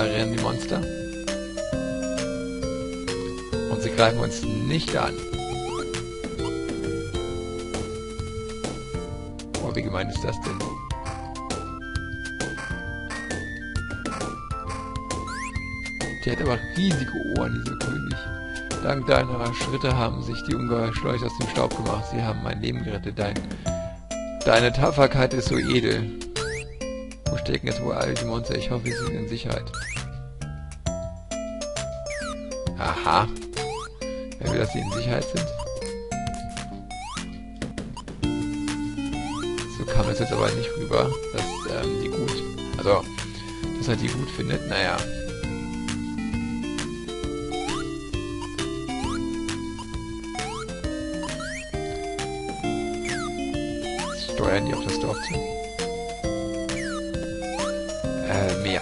Da rennen die Monster. Und sie greifen uns nicht an. Oh, wie gemein ist das denn? Der hat aber riesige Ohren, dieser König. Dank deiner Schritte haben sich die Ungeheuer schleunigst aus dem Staub gemacht. Sie haben mein Leben gerettet. Deine Tapferkeit ist so edel. Wo stecken jetzt wohl all die Monster? Ich hoffe, sie sind in Sicherheit. Aha. Wer will, dass sie in Sicherheit sind? So kam es jetzt aber nicht rüber, dass die gut... Also, dass er die gut findet. Naja. Steuern die auf das Dorf zu? Mehr.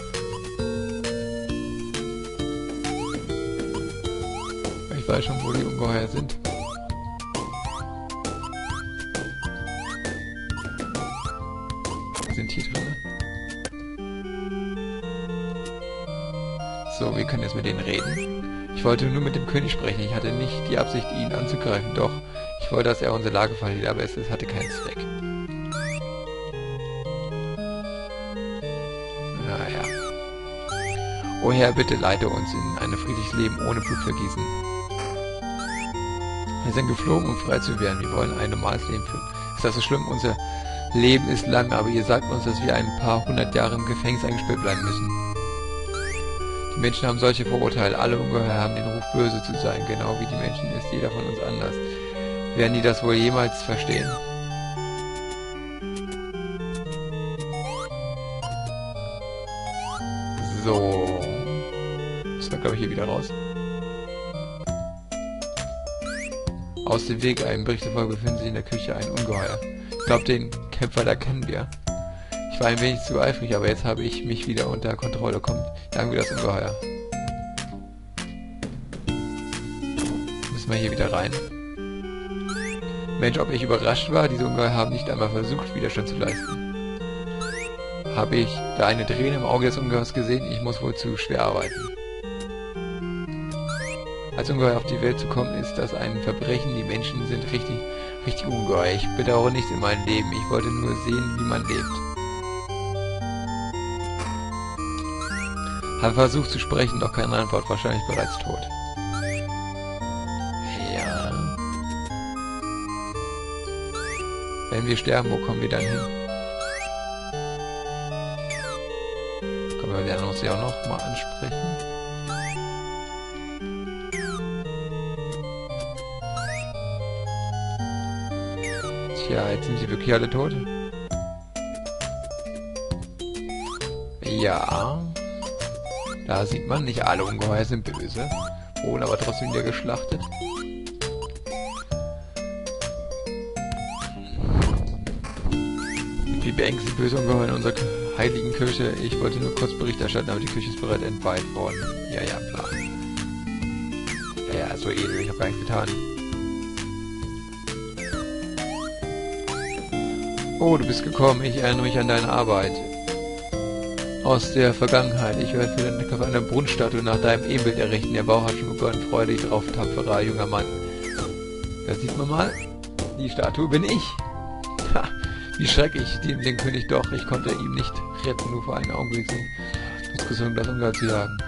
Ich weiß schon, wo die Ungeheuer sind. Sind hier drin? So, wir können jetzt mit denen reden. Ich wollte nur mit dem König sprechen. Ich hatte nicht die Absicht, ihn anzugreifen. Doch, ich wollte, dass er unsere Lage verliert, aber es hatte keinen Zweck. Naja. O Herr, bitte leite uns in ein friedliches Leben ohne Blutvergießen. Wir sind geflogen, um frei zu werden. Wir wollen ein normales Leben führen. Ist das so schlimm? Unser Leben ist lang, aber ihr sagt uns, dass wir ein paar hundert Jahre im Gefängnis eingesperrt bleiben müssen. Die Menschen haben solche Vorurteile. Alle Ungeheuer haben den Ruf, böse zu sein. Genau wie die Menschen ist jeder von uns anders. Werden die das wohl jemals verstehen? So. Das war, glaube ich, hier wieder raus. Aus dem Weg, ein Bericht zufolge befindet sich in der Küche ein Ungeheuer. Ich glaube, den Kämpfer da kennen wir. Ich war ein wenig zu eifrig, aber jetzt habe ich mich wieder unter Kontrolle. Kommt, jagen wir das Ungeheuer. Müssen wir hier wieder rein. Mensch, ob ich überrascht war, diese Ungeheuer haben nicht einmal versucht, Widerstand zu leisten. Habe ich da eine Träne im Auge des Ungeheuers gesehen? Ich muss wohl zu schwer arbeiten. Als Ungeheuer auf die Welt zu kommen, ist das ein Verbrechen. Die Menschen sind richtig ungeheuer. Ich bedauere nichts in meinem Leben. Ich wollte nur sehen, wie man lebt. Habe versucht zu sprechen, doch keine Antwort. Wahrscheinlich bereits tot. Ja. Wenn wir sterben, wo kommen wir dann hin? Wir werden uns ja auch noch mal ansprechen. Tja, jetzt sind sie wirklich alle tot. Ja. Da sieht man, nicht alle Ungeheuer sind böse. Wurden aber trotzdem wieder geschlachtet. Wie beängstigt böse Ungeheuer in unserer heiligen Kirche. Ich wollte nur kurz Bericht erstatten, aber die Küche ist bereits entweiht worden. Ja, ja, klar. Ja, ja, so edel. Ich habe gar nichts getan. Oh, du bist gekommen. Ich erinnere mich an deine Arbeit. Aus der Vergangenheit. Ich werde für deinen Körper eine Brunnenstatue nach deinem Ebenbild errichten. Der Bau hat schon begonnen. Freue dich drauf, tapferer junger Mann. Da sieht man mal. Die Statue bin ich. Ha, wie schrecklich. Den König doch. Ich konnte ihm nicht retten. Nur für einen Augenblick sind. Du hast gesungen, das Ungeheuer zu jagen.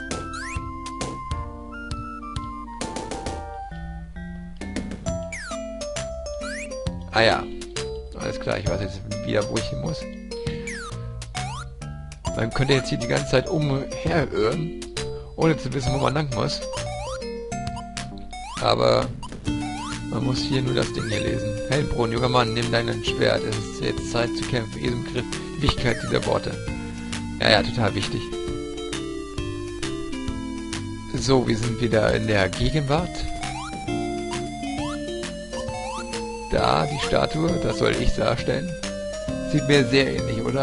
Ah ja. Alles klar, ich weiß jetzt wieder, wo ich hin muss. Man könnte jetzt hier die ganze Zeit umherirren, ohne zu wissen, wo man lang muss. Aber man muss hier nur das Ding hier lesen. Heldenbrunn, junger Mann, nimm dein Schwert. Es ist jetzt Zeit zu kämpfen. Jedem Griff, die Wichtigkeit dieser Worte. Ja, ja, total wichtig. So, wir sind wieder in der Gegenwart. Da, die Statue, das soll ich darstellen. Sieht mir sehr ähnlich, oder?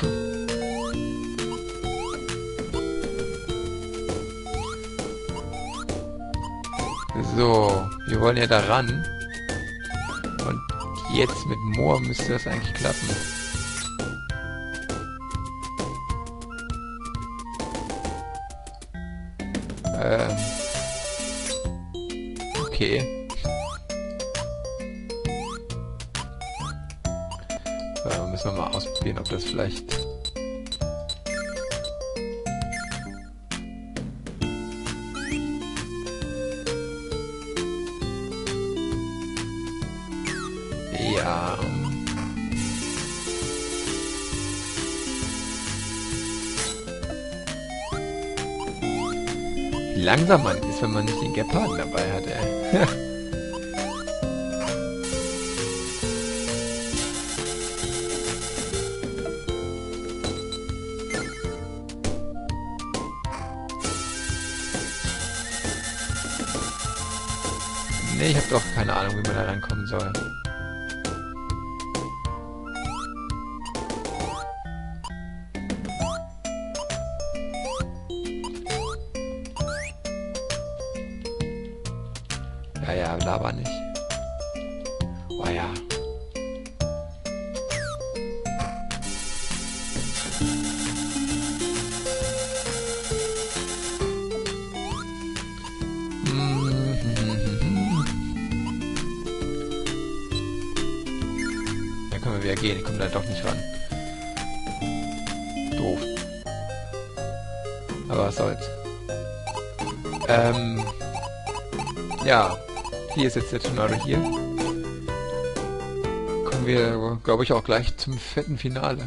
So, wir wollen ja da ran. Und jetzt mit Moor müsste das eigentlich klappen. Okay. Müssen wir mal ausprobieren, ob das vielleicht... Ja... Wie langsam man ist, wenn man nicht den Geparden dabei hat, ey. Nee, ich habe doch keine Ahnung, wie man da reinkommen soll. Ja, laber nicht. Oh ja. Da können wir wieder gehen. Ich komme da doch nicht ran. Doof. Aber was soll's. Ja. Hier ist jetzt der Tornado hier. Kommen wir, glaube ich, auch gleich zum fetten Finale.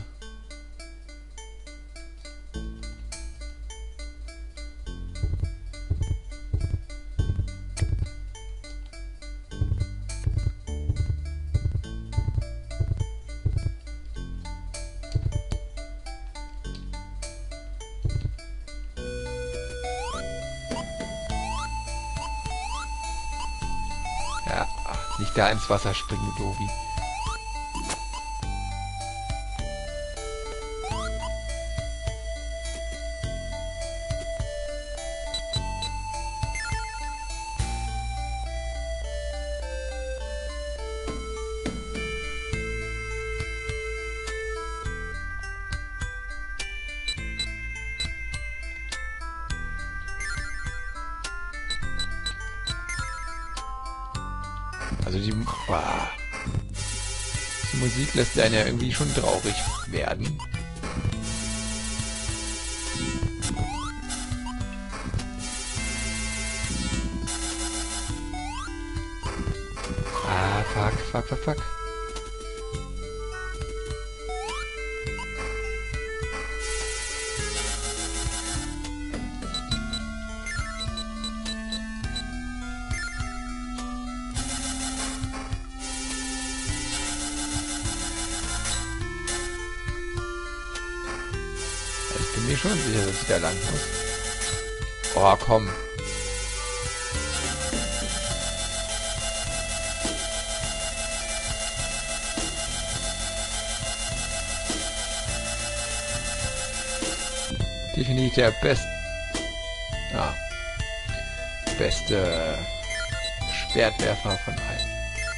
Ja, nicht da ins Wasser springen, du Dobi. Also die Musik lässt einen ja irgendwie schon traurig werden. Fuck. Ich bin mir schon sicher, dass ich da lang muss. Oh, komm. Definitiv der beste Schwertwerfer von allen.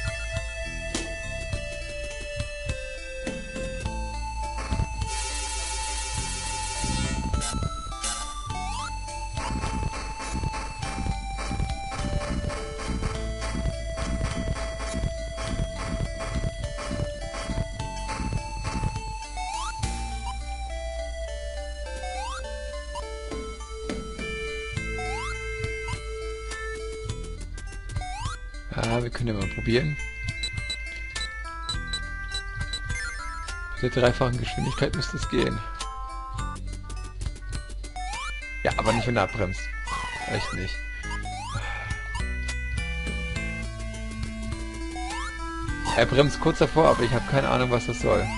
Ja, wir können ja mal probieren. Mit der dreifachen Geschwindigkeit müsste es gehen. Ja, aber nicht, wenn er abbremst. Echt nicht. Er bremst kurz davor, aber ich habe keine Ahnung, was das soll.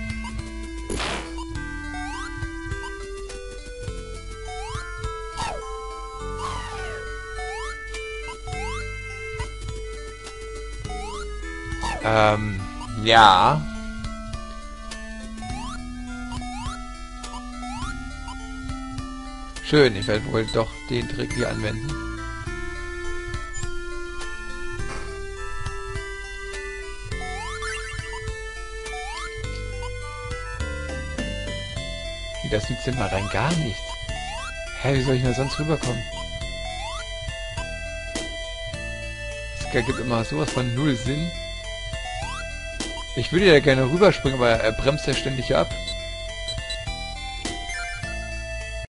Ja. Schön, ich werde wohl doch den Trick hier anwenden. Das nützt denn mal rein gar nichts. Hä, wie soll ich denn sonst rüberkommen? ergibt immer sowas von null Sinn. Ich würde ja gerne rüberspringen, aber er bremst ja ständig ab.